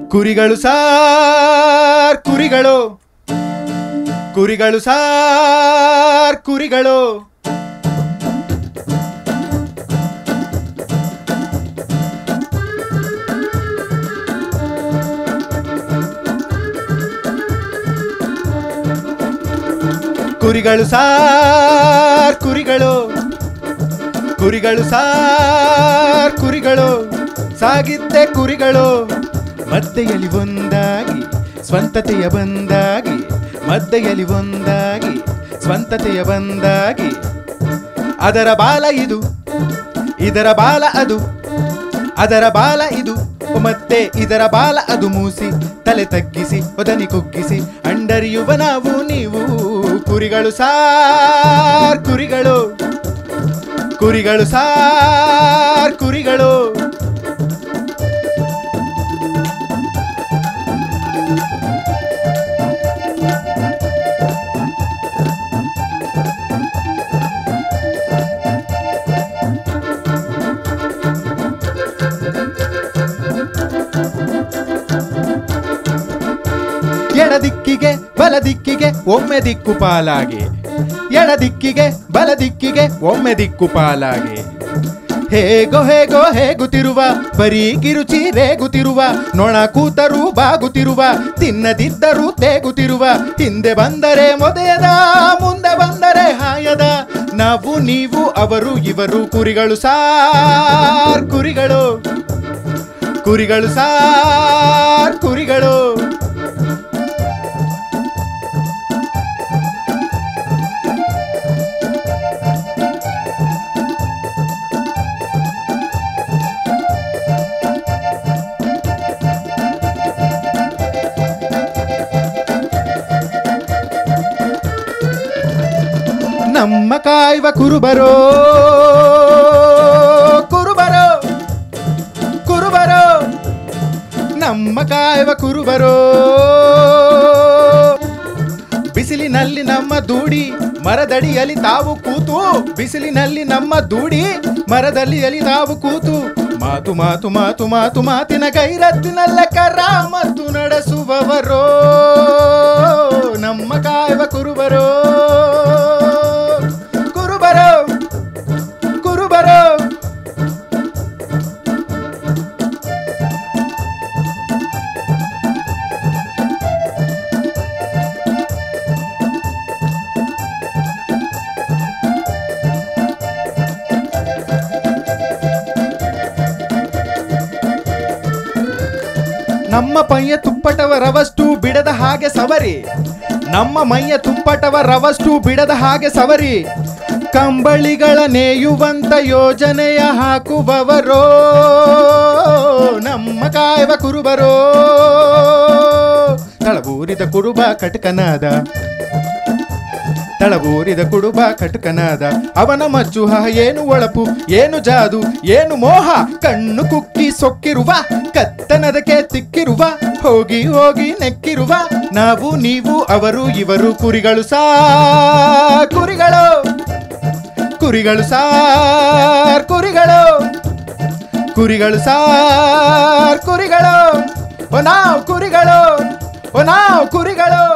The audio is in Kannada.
ಕುರಿಗಳು ಸಾರ್ ಕುರಿಗಳು ಕುರಿಗಳು ಸಾರ್ ಕುರಿಗಳು ಕುರಿಗಳು ಸಾರ್ ಕುರಿಗಳು ಕುರಿಗಳು ಸಾರ್ ಕುರಿಗಳು ಸಾಗಿದ್ದೆ ಕುರಿಗಳು ಮಧ್ಯೆಯಲ್ಲಿ ಒಂದಾಗಿ ಸ್ವಂತತೆಯ ಬಂದಾಗಿ ಮಧ್ಯೆಯಲ್ಲಿ ಒಂದಾಗಿ ಸ್ವಂತತೆಯ ಬಂದಾಗಿ ಅದರ ಬಾಲ ಇದು ಇದರ ಬಾಲ ಅದು ಅದರ ಬಾಲ ಇದು ಮತ್ತೆ ಇದರ ಬಾಲ ಅದು ಮೂಸಿ ತಲೆ ತಗ್ಗಿಸಿ ಒದನಿ ಕುಗ್ಗಿಸಿ ಅಂಡರಿಯುವ ನಾವು ನೀವು ಕುರಿಗಳು ಸಾರ್ ಕುರಿಗಳು ಕುರಿಗಳು ಸಾರ್ ಕುರಿಗಳು ಎಡದಿಕ್ಕಿಗೆ ಬಲದಿಕ್ಕಿಗೆ ಒಮ್ಮೆ ದಿಕ್ಕು ಪಾಲಾಗಿ ಎಡದಿಕ್ಕಿಗೆ ಬಲದಿಕ್ಕಿಗೆ ಒಮ್ಮೆ ದಿಕ್ಕು ಪಾಲಾಗಿ ಹೇಗೋ ಹೇಗೋ ಹೇಗುತ್ತಿರುವ ಬರೀ ಕಿರುಚಿ ರೇಗುತ್ತಿರುವ ನೊಣ ಕೂತರೂ ಬಾಗುತ್ತಿರುವ ತಿನ್ನದಿದ್ದರೂ ತೇಗುತ್ತಿರುವ ಹಿಂದೆ ಬಂದರೆ ಮೊದೆಯದ ಮುಂದೆ ಬಂದರೆ ಹಾಯದ ನಾವು ನೀವು ಅವರು ಇವರು ಕುರಿಗಳು ಸಾರ್ ಕುರಿಗಳು ಕುರಿಗಳು ಸಾರ್ ಕುರಿಗಳು ನಮ್ಮ ಕಾಯುವ ಕುರುಬರೋ ಕುರುಬರೋ ಕುರುಬರೋ ನಮ್ಮ ಕಾಯುವ ಕುರುಬರೋ ಬಿಸಿಲಿನಲ್ಲಿ ನಮ್ಮ ದೂಡಿ ಮರದಡಿಯಲ್ಲಿ ತಾವು ಕೂತು ಬಿಸಿಲಿನಲ್ಲಿ ನಮ್ಮ ದೂಡಿ ಮರದಡಿಯಲ್ಲಿ ತಾವು ಕೂತು ಮಾತು ಮಾತು ಮಾತು ಮಾತು ಮಾತಿನ ಗೈರತ್ತಿನಲ್ಲ ಕರಾಮತ್ತು ನಡೆಸುವವರೋ ನಮ್ಮ ಕಾಯುವ ಕುರುಬರೋ ಕುರುಬರೋ ಕುರುಬರೋ ನಮ್ಮ ಮೈಯ ತುಪ್ಪಟವ ರವಷ್ಟು ಬಿಡದ ಹಾಗೆ ಸವರಿ ನಮ್ಮ ಮೈಯ ತುಪ್ಪಟವ ರವಷ್ಟು ಬಿಡದ ಹಾಗೆ ಸವರಿ ಕಂಬಳಿಗಳ ನೇಯುವಂತ ಯೋಜನೆಯ ಹಾಕುವವರೋ ನಮ್ಮ ಕಾಯುವ ಕುರುಬರೋ ತಳಬೂರಿದ ಕುರುಬ ಕಟಕನಾದ ತಳಬೂರಿದ ಕುಡುಬ ಕಟಕನಾದ ಅವನ ಮಜ್ಜುಹ ಏನು ಒಳಪು ಏನು ಜಾದು ಏನು ಮೋಹ ಕಣ್ಣು ಕುಕ್ಕಿ ಸೊಕ್ಕಿರುವ ಕತ್ತನದಕ್ಕೆ ತಿಕ್ಕಿರುವ ಹೋಗಿ ಹೋಗಿ ನೆಕ್ಕಿರುವ ನಾವು ನೀವು ಅವರು ಇವರು ಕುರಿಗಳು ಸಾರ್ ಕುರಿಗಳು ಕುರಿಗಳು ಸಾರ್ ಕುರಿಗಳು ಕುರಿಗಳು ಸಾರ್ ಕುರಿಗಳು ಓ ನಾವು ಕುರಿಗಳು ಓ ನಾವು ಕುರಿಗಳು